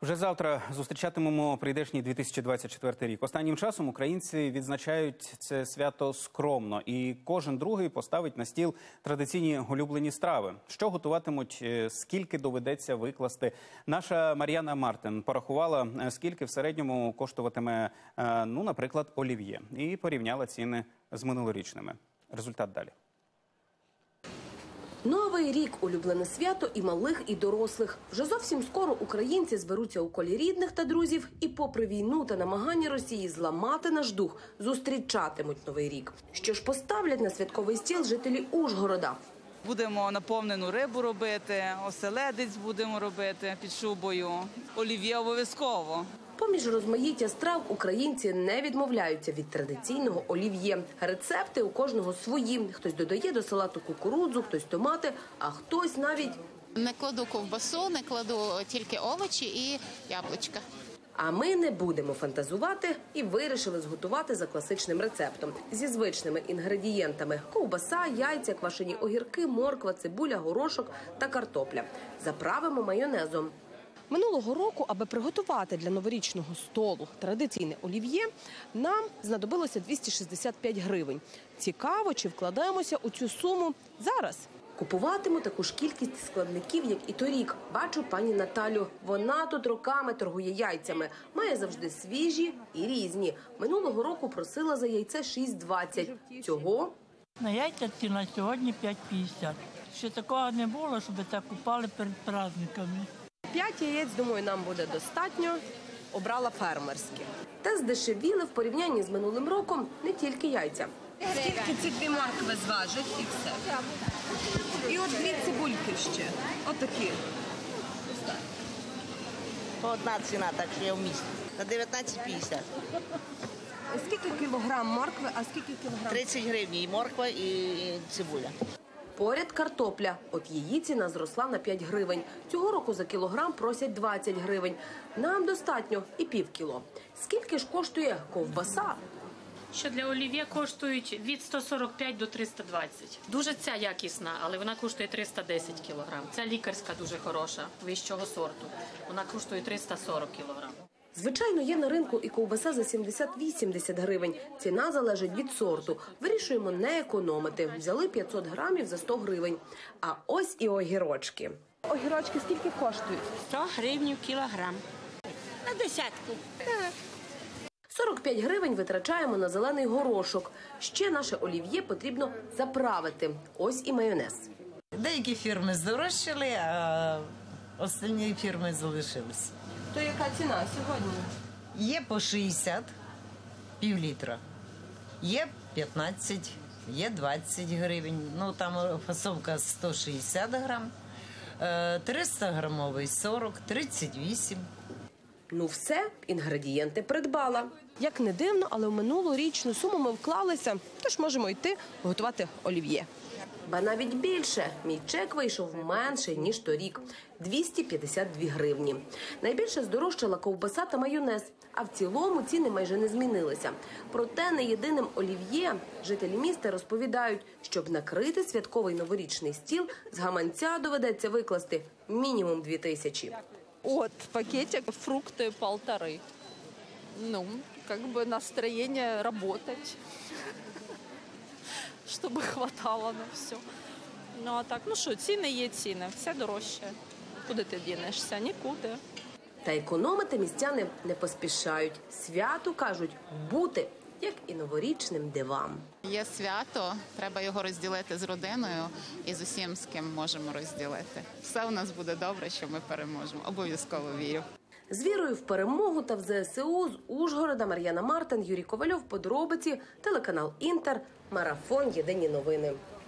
Вже завтра зустрічатимемо прийдешній 2024 рік. Останнім часом українці відзначають це свято скромно. І кожен другий поставить на стіл традиційні улюблені страви. Що готуватимуть, скільки доведеться викласти. Наша Мар'яна Мартин порахувала, скільки в середньому коштуватиме, наприклад, олів'є. І порівняла ціни з минулорічними. Результат далі. Новий рік – улюблене свято і малих, і дорослих. Вже зовсім скоро українці зберуться у колі рідних та друзів і попри війну та намагання Росії зламати наш дух, зустрічатимуть Новий рік. Що ж поставлять на святковий стіл жителі Ужгорода? Будемо наповнену рибу робити, оселедець будемо робити під шубою, олів'є обов'язково. Поміж розмаїття страв українці не відмовляються від традиційного олів'є. Рецепти у кожного свої. Хтось додає до салату кукурудзу, хтось томати, а хтось навіть... Не кладу ковбасу, не кладу тільки овочі і яблучка. А ми не будемо фантазувати і вирішили зготувати за класичним рецептом. Зі звичними інгредієнтами – ковбаса, яйця, квашені огірки, морква, цибуля, горошок та картопля. Заправимо майонезом. Минулого року, аби приготувати для новорічного столу традиційне олів'є, нам знадобилося 265 гривень. Цікаво, чи вкладаємося у цю суму зараз? Купуватиму таку ж кількість складників, як і торік. Бачу пані Наталю. Вона тут роками торгує яйцями. Має завжди свіжі і різні. Минулого року просила за яйце 6,20. Цього? На яйця ціна сьогодні 5,50. Ще такого не було, щоб так купали перед праздниками. 5 яєць, думаю, нам буде достатньо. Обрала фермерські. Та здешевіли в порівнянні з минулим роком не тільки яйця. Скільки ці 2 моркви зважить і все? І от 2 цибульки ще. Отакі. Одна ціна, так що я в місті. На 19,50. Скільки кілограм моркви, а скільки кілограм? 30 гривень і морква, і цибуля. Поряд картопля. От її ціна зросла на 5 гривень. Цього року за кілограм просять 20 гривень. Нам достатньо і півкіло. Скільки ж коштує ковбаса? Що для олів'є коштують від 145 до 320. Дуже ця якісна, але вона коштує 310 кілограм. Ця лікарська дуже хороша, вищого сорту. Вона коштує 340 кілограм. Звичайно, є на ринку і ковбаса за 70-80 гривень. Ціна залежить від сорту. Вирішуємо не економити. Взяли 500 грамів за 100 гривень. А ось і огірочки. Огірочки скільки коштують? 100 гривень кілограм. На десятку. 45 гривень витрачаємо на зелений горошок. Ще наше олів'є потрібно заправити. Ось і майонез. Деякі фірми здорожчали, а останні фірми залишились. То яка ціна сьогодні? Є по 60, пів-літра. Є 15, є 20 гривень. Ну, там фасовка 160 грам. 300 грамовий 40, 38. Ну все, інгредієнти придбала. Як не дивно, але в минулорічну суму ми вклалися, тож можемо йти готувати олів'є. Ба навіть більше. Мій чек вийшов менший, ніж торік – 252 гривні. Найбільше здорожчала ковбаса та майонез, а в цілому ціни майже не змінилися. Проте не єдиним олів'є жителі міста розповідають, щоб накрити святковий новорічний стіл, з гаманця доведеться викласти мінімум 2000. От пакетик фрукты 1,5. Ну, как бы настроение работать, чтобы хватало на все. Ну, а так, ну що, ціни є ціни, все дорожче. Куди ти дінешся? Нікуди. Та економити містяни не поспішають. Святу, кажуть, бути, як і новорічним дивам. Є свято, треба його розділити з родиною і з усім, з ким можемо розділити. Все у нас буде добре, що ми переможемо. Обов'язково вірю. З вірою в перемогу та в ЗСУ з Ужгорода Мар'яна Мартин, Юрій Ковальов, подробиці, телеканал Інтер, марафон «Єдині новини».